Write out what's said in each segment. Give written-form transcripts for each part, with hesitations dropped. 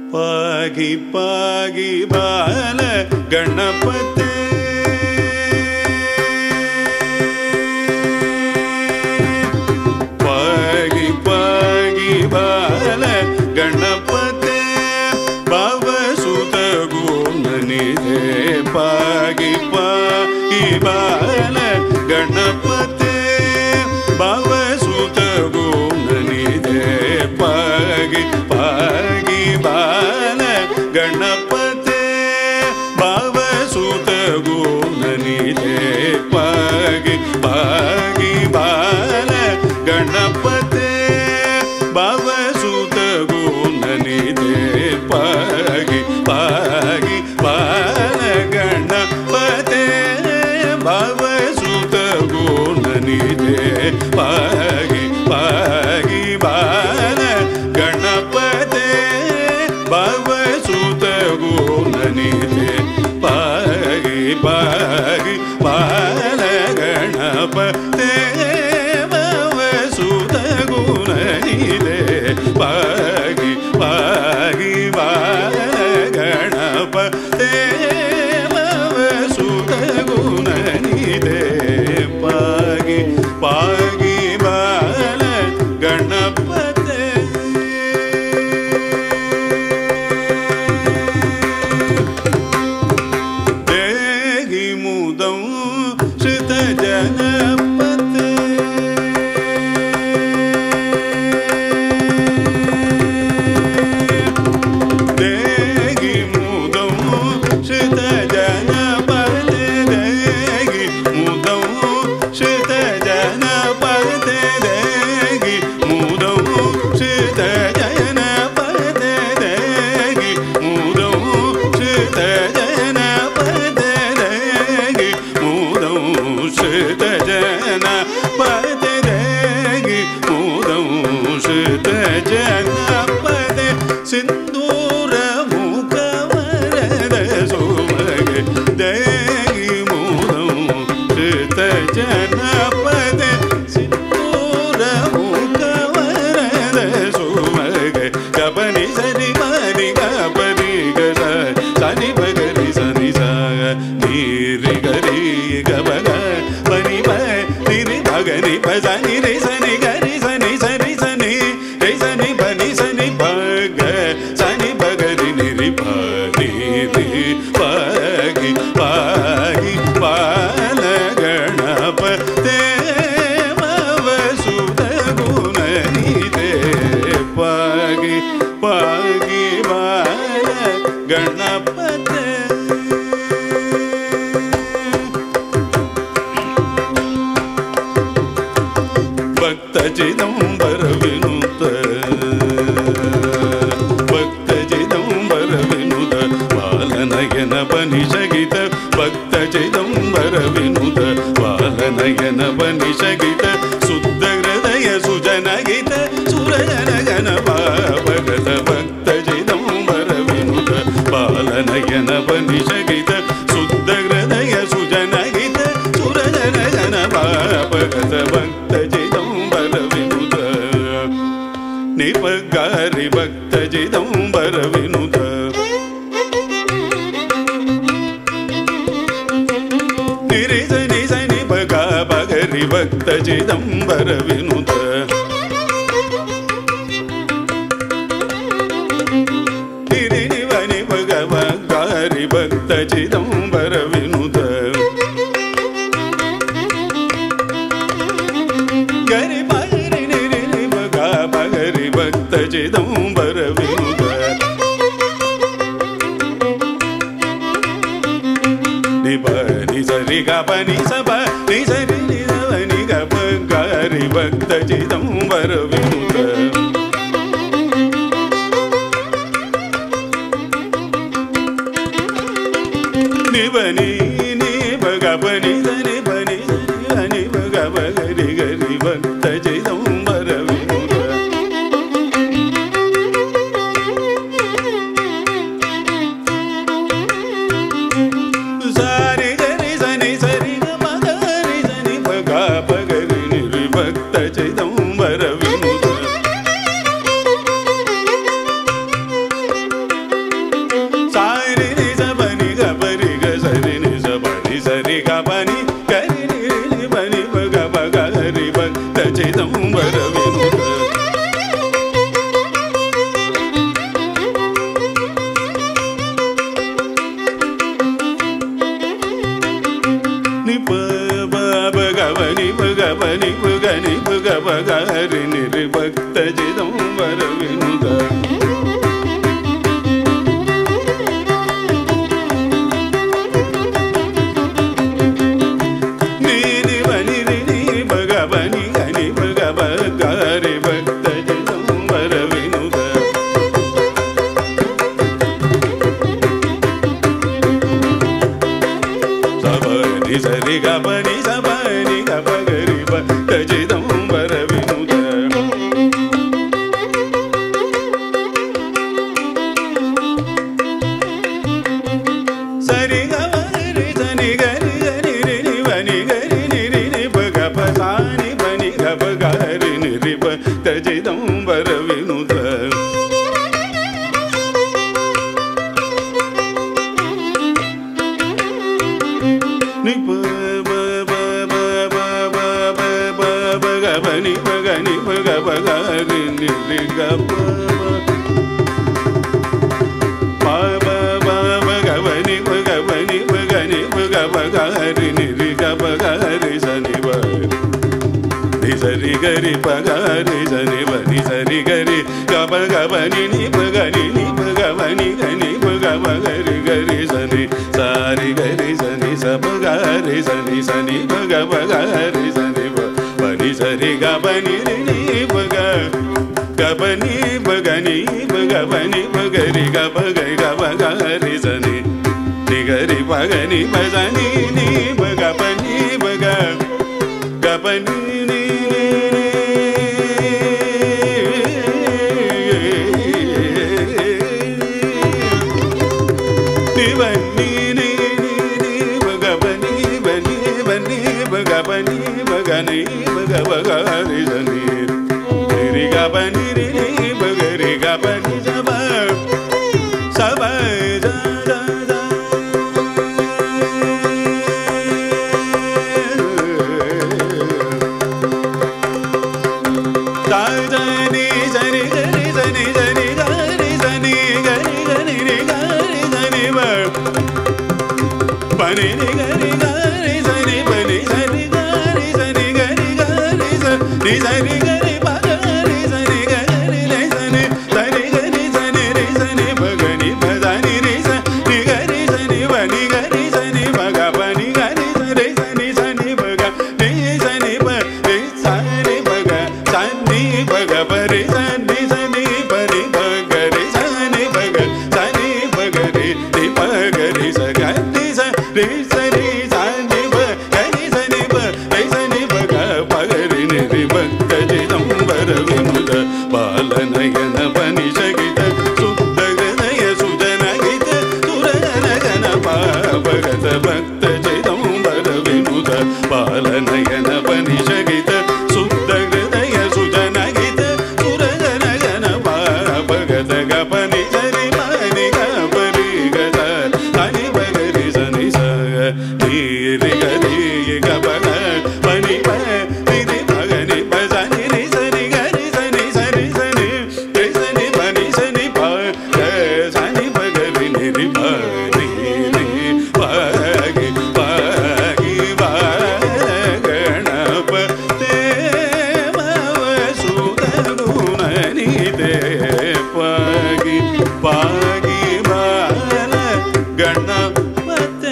पागी पागी बाल गणपते पागी पागी बाल गणपते भवसुत गुणनिधे पागी पागी बाल गणपते भवसुत गुणनिधे पागी पागी बाल गणपते भवसुत गुणनिधे पागी पागी बाल गणपते भवसुत गुणनिधे पागी पागी बाल गणपते भवसुत गुणनिधे पागी पागी बाल गणपते भवसुत गुणनिधे पागी पागी बाल गणपते भवसुत गुणनिधे पागी पागी बाल गणपते भवसुत गुणनिधे पागी पागी बाल गणपते देहि मुदं श्रित जनपते देहि मुदं श्रित जनपते देहि मुदं श्रित जनपते देहि मुदं श्रित जनपते देहि मुदं श्रित जनपते देहि मुदं श्रित जनपते देहि मुदं श्रित जनपते सिन्दूर मुखवरद सुमगे देहि मुदं श्रित जनपते सिन्दूर मुखवरद सुमगे गपनि सनि मनि गपनि गस सनि बगरि सनि सा नीरि गरि गबग पनि प निरि भगनि प सनि रे सनि गरि सनि सनि सनि रे सनि बनि सनि भग सनि बगरि निरि प निरि पागी पागी बाल गणपते भवसुत गुणनिधे पागी पागी बाल गणपते भक्त चिदंबर विनुत भक्त चिदंबर विनुत बालनयन पनिषगित भक्त चिदंबर विनुत बालनयन पनिषगित शुद्ध हृदय सुजनगित सुरजन गण भगत भक्त चिदंबर विनुत बालनयन पनिषगित शुद्ध हृदय सुजनगित सुरजन गण भगत भक्त चिदंबर विनुत निपगारि भक्त चिदंबर विनुत निरि सनि सनि भगा भगरि भक्त चिदंबर विनुत निरि निवनि भगा भगारि भक्त चिदंबर विनुत गरि भगरि निरि भगा भगरि भक्त चिदंबर विनुत निपनि सरि गपनि सब नि सरि निवनि गप गरि भक्त चिदंबर विनुत निवनि नि भगपनि सनि बनि सनि भगा भगरि गरि भक्त चिदंबर विनुत सारि गरि सनि सरि गरि सनि भगा भगरि निरि भक्त चिदंबर विनुत பனி பகனி பக பகரி நிரு பக்த சிதம்பர வினுத நீரி பனி ரினி பக பனி கனி பக பகரி பக்த சிதம்பர வினுத சபனி சரி கபனி சபனி கபகரி பக்த சிதம்பர வினுத சரி கபரி சனி கரி கரி ரினி பனி கரி நிரி நி பக பசானி பனி கபகரி நிரி பக்த சிதம்பர வினுத பனி பகனி பக பகரி நிரி கப பகவனி பகவனி பகனி பக பகரி நிரி கபகரி சனி சரி கரி பகரி சனி பனி சரி கரி கப கபனி நி பகனி நி பகவனி கனி பக பகரி கரி சனி சாரி கரி சனி சபகரி சனி சனி பக பகரி சனி பனி சரி கபனி ரினி பக கபனி பகனி பகவனி பகரி கபகரி கபகரி சனி நிகரி பகனி பசனி நி பகபனி பக கபனி பகபனி பகனி பகவகரி சனி ரி கபனி ரி பகரி கபனி சப சப சனி சனி கரி சனி சனி கரி சனி கரி கரி ரி கரி சனி பனி ரி கரி கரி சனி பனி சனி கரி சனி கரி கரி சனி சனி கரி பகரி சனி கரி ரை சனி சனி கரி சனி ரி சனி பகனி பசனி ரி சனி கரி சனி பனி கரி சனி பக பனி கரி சனி சனி சனி பக ரி சனி ப ரி சனி பக சனி பக பரி சனி சனி பரி பகரி சனி பக சனி பகரி ரி பகரி சகரி சனி சனி சனி பகரி சனி பரி சனி பக பகரி நிரி பக்த சிதம்பர வினுத பாலநயன பனி சகித சுத்த ஹிருதய சுஜனகித சுரநகன பாபகத பக்த சிதம்பர வினுத பாலநயன பனி சகித சுத்த ஹிருதய சுஜனகித சுரநகன பாபகத கபனி சரி மணி கபரி கத சனி பகரி சனி ச நீரி கரி கபக பனி ப நிரி பகனி பசனி ரி சனி கரி சனி சரி சனி ரி சனி பனி சனி ப சனி பகரி நிரி பனி ரி பகி பகி பகணப தேமவ சுதகுணனி தே பகி பகி பல கணபதே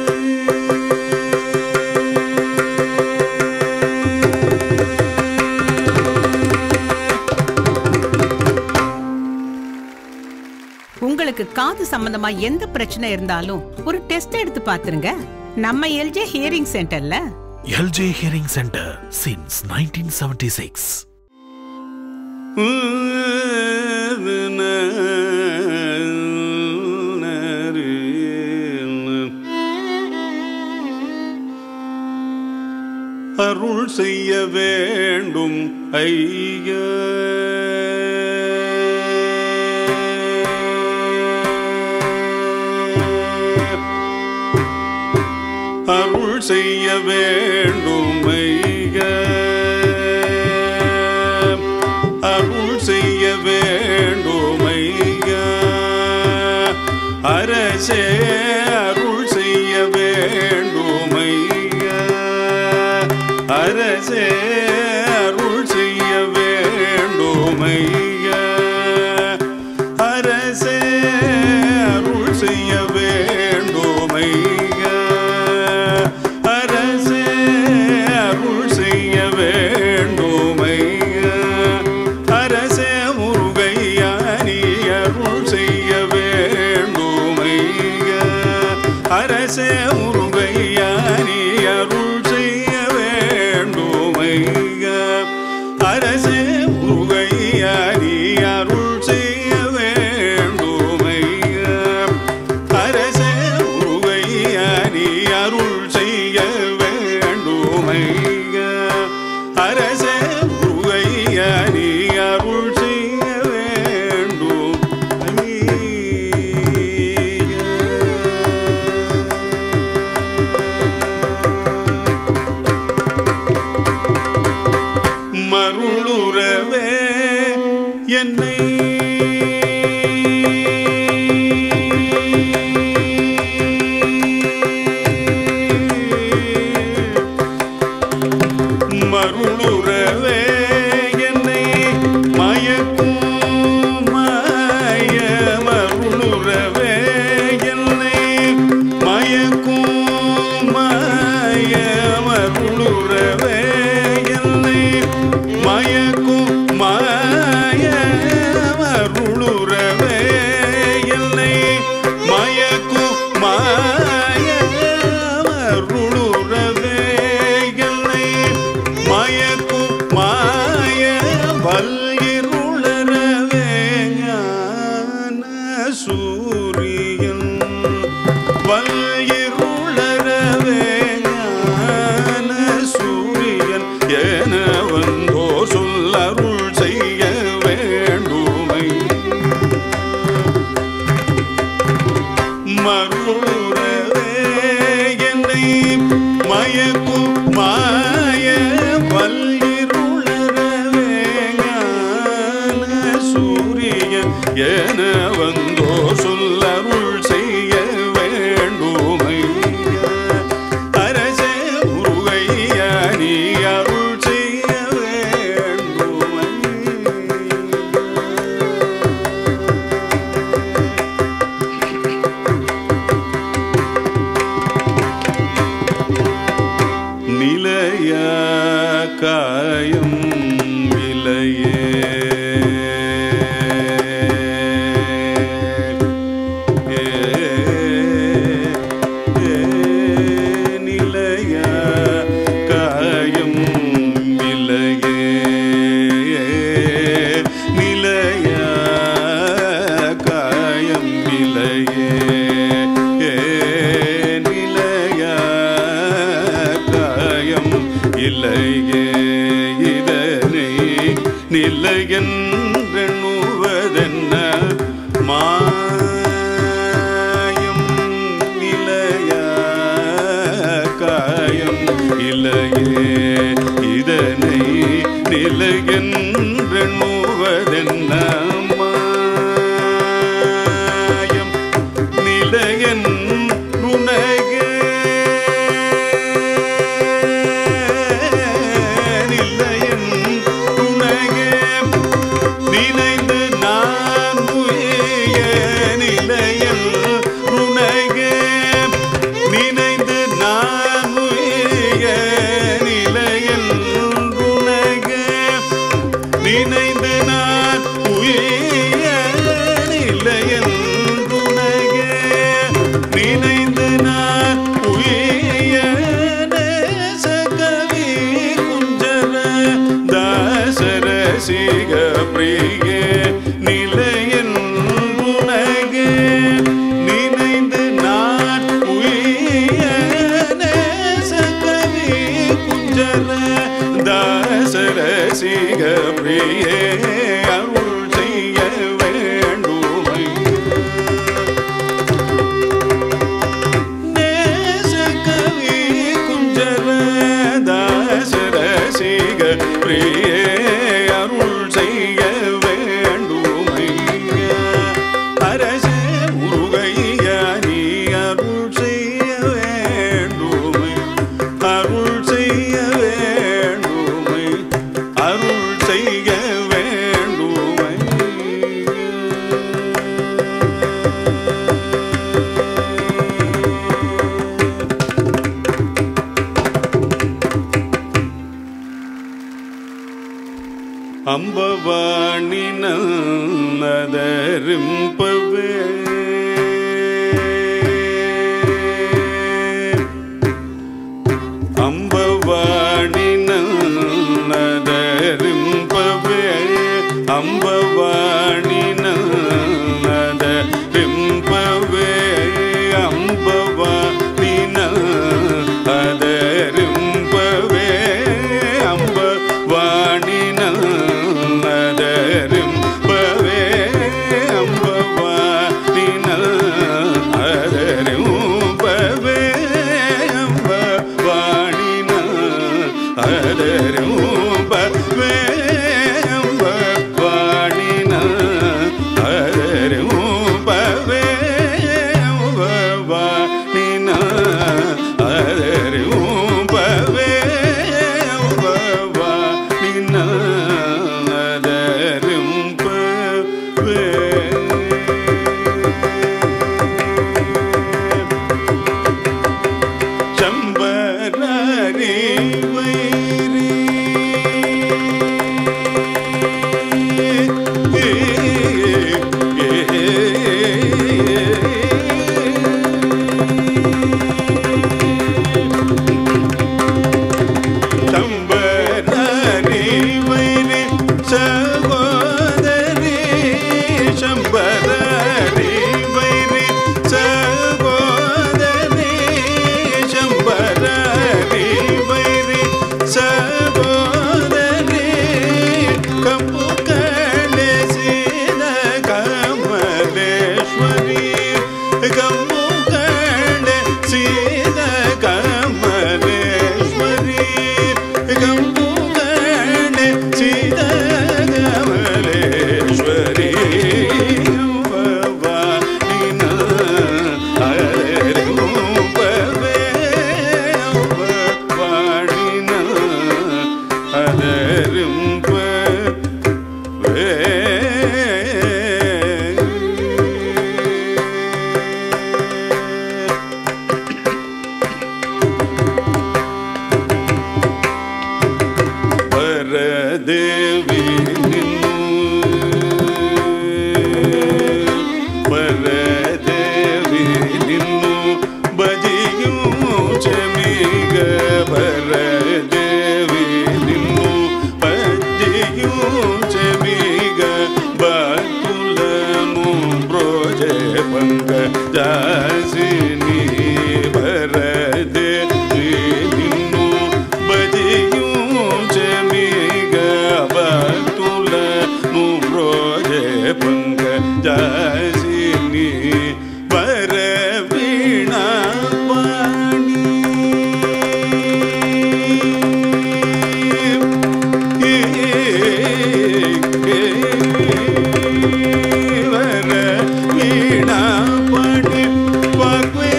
உங்களுக்கு காது சம்பந்தமா எந்த பிரச்சனை இருந்தாலும் ஒரு டெஸ்ட் எடுத்து பாத்துருங்க. நம்ம எல்ஜே ஹியரிங் சென்டர்ல. L J hearing centre since 1976. அருள் செய்ய வேண்டும் ஐயா அருள் செய்ய வேண்டும் ஐயா அருள் செய்ய வேண்டும் ஐயா அரசே அருள் செய்ய வேண்டும் ஐயா அரசே அரசே அருள் செய்ய வேண்டுமையா அரசே அருள் செய்ய வேண்டுமையா அரசே முருகையா நீ அருள் செய்ய வேண்டுமையா அரசே முருகையா நீ அருள் செய்ய வேண்டுமையா அரசே முருகையா நீ அருள் செய்ய வேண்டுமையா அரசே முருகையா நீ அருள் செய்ய வேண்டுமையா அரசே முருகையா நீ அருள் செய்ய வேண்டும் மருளுறவே என்னை மருளுறவே என்னை மயக்கும் மாய மருளுறவே என்னை மயக்கும் மாய மருளுறவே என்னை மயக்கும் மாய மருளுறவே என்னை மயக்கும் மாய மருளுறவே என்னை மயக்கும் மாய வல்கிருளரவே ஞான சூரியன் வல்கிருளரவே ஞான சூரியன் என வந்தோ சொல்லருள் செய்ய வேண்டுமை மருளுறவே என்னை மயக்கும் மாய வல்கிருளரவே ஞான சூரியன் என வந்தோ சொல்லருள் செய்ய வேண்டுமை அரசே முருகையா நீ அருள் செய்ய வேண்டுமை நிலையா காயம் இலையே நிலையா காயம் இலையே நிலையா காயம் இலையே நிலையா காயம் இலையே இதனை நிலையென்றுவதென்ன மாயம் நிலையா காயம் இலையே இதனை நிலையென்றுவதென்ன மாயம் நிலையன் உனகே நிலையன் உனகே நினைந்து நான் உய நிலையன் உனகே நினைந்து நான் உய நிலையன் உனகே அதரிம்பவே அம்பவாணி நல்லதரிம்பவே அம்பவாணி நல்லதரிம்பவே அம்பவாணி நல்லதரிம்பவே அம்பவாணி நல்லதரிம்பவே அம்பவாணி நல்லதரிம்பவே அம்பவாணி அதரிம்பவே அம்பவாணி அதரிம்பவே அம்பவாணி அதரிம்பவே அம்பவாணி அதரிம்பவே சம்பரரி வைரி சம்பரரி வைரி சகோதரி சம்பரரி வைரி சகோதரி சம்பரரி வைரி சகோதரி கம்புகளே சீத கமலேஸ்வரி கம்புகளே சீத கமலேஸ்வரி கம்புகளே சீத கமலேஸ்வரி பரதேவி பரதேவி நின்னு பஜியூ ಚಮೀಗ பரதேவி நின்னு பஜியூ ಚಮೀಗ ಬಾತುಲನು ಬ್ರೋಜೆ ಪಂಗ ಜಾಸಿನಿ பரதேவி நின்னு பஜியூ ಚಮೀಗ ಬಾತುಲನು ಬ್ರೋಜೆ ಪಂಗ ಜಾಸಿನಿ ವರವೀಣಾ ಪಾಣಿ ವರವೀಣಾ ಪಾಣಿ ವಾಗ್ವೇ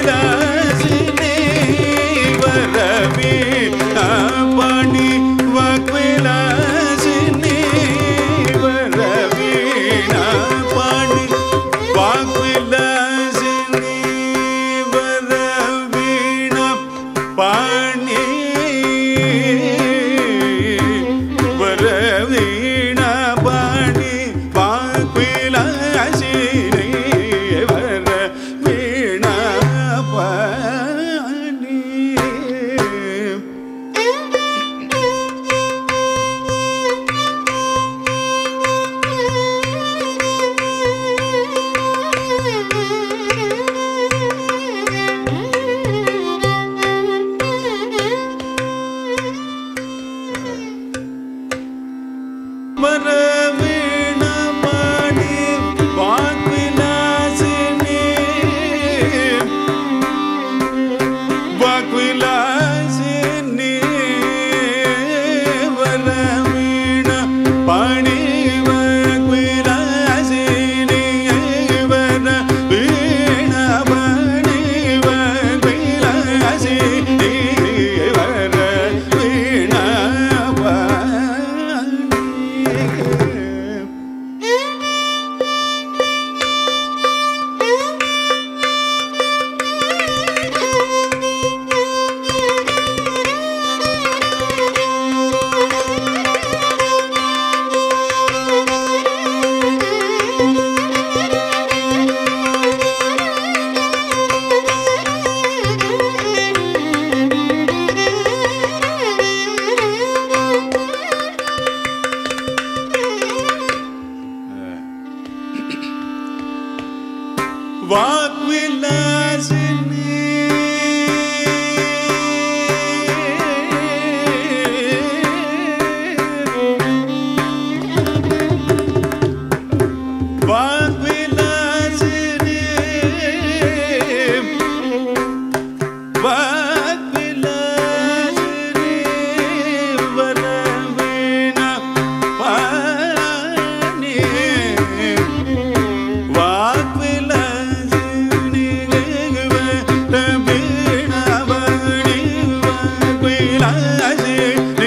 வாக்விலாசினி வாக்விலாசினி வாக்விலாசினி வரவீணா பாணி வாக்விலாசினி வரவீணா பாணி வாக்விலாசினி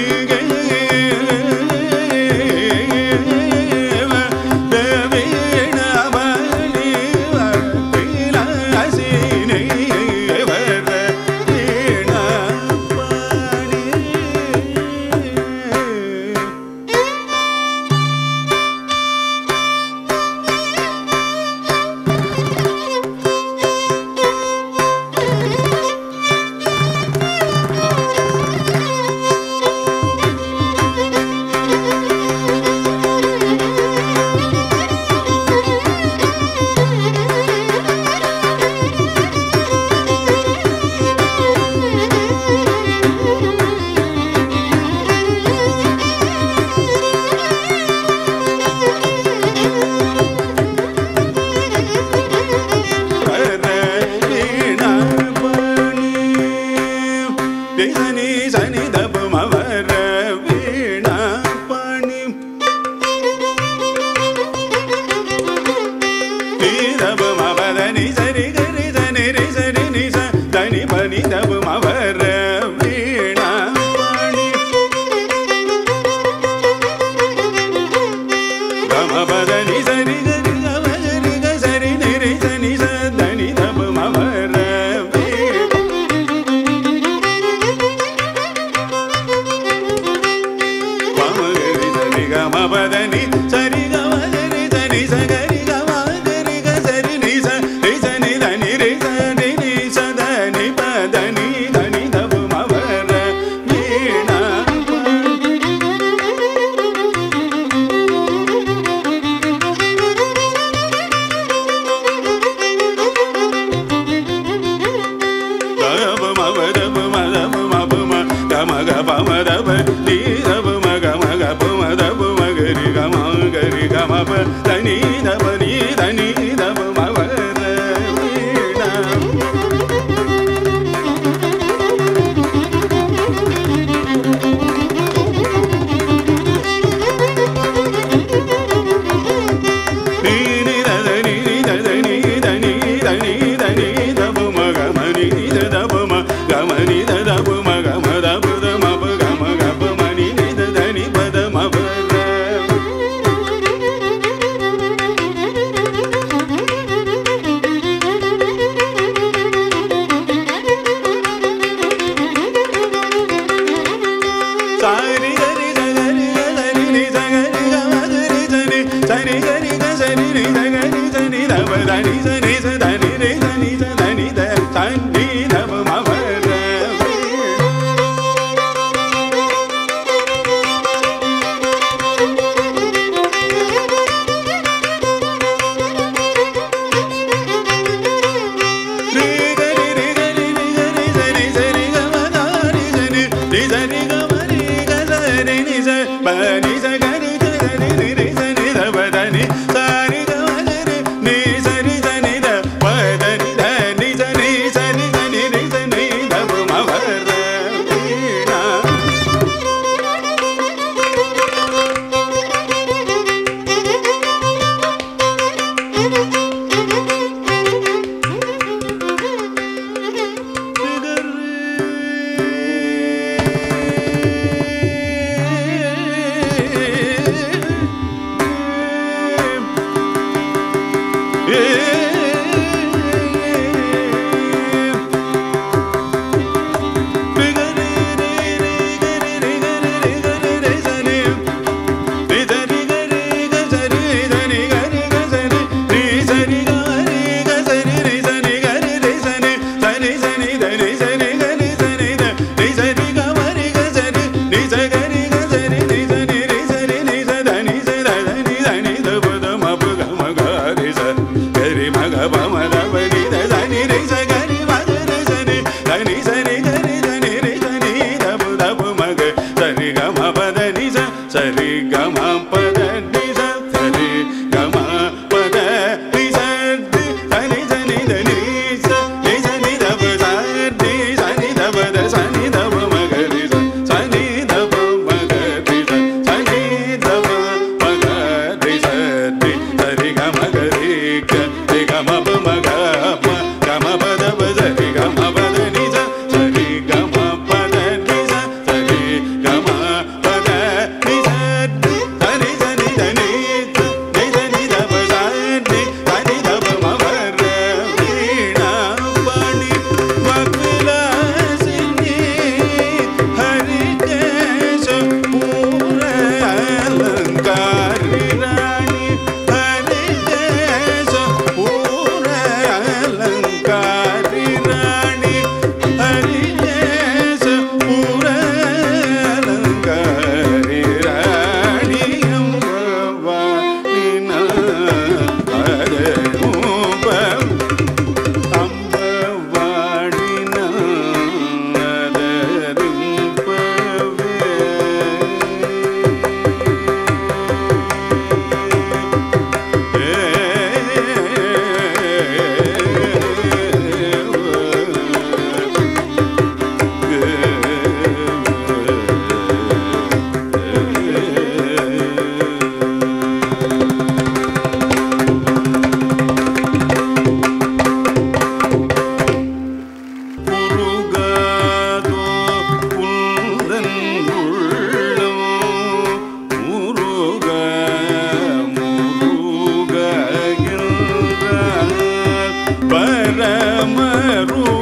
பரமரு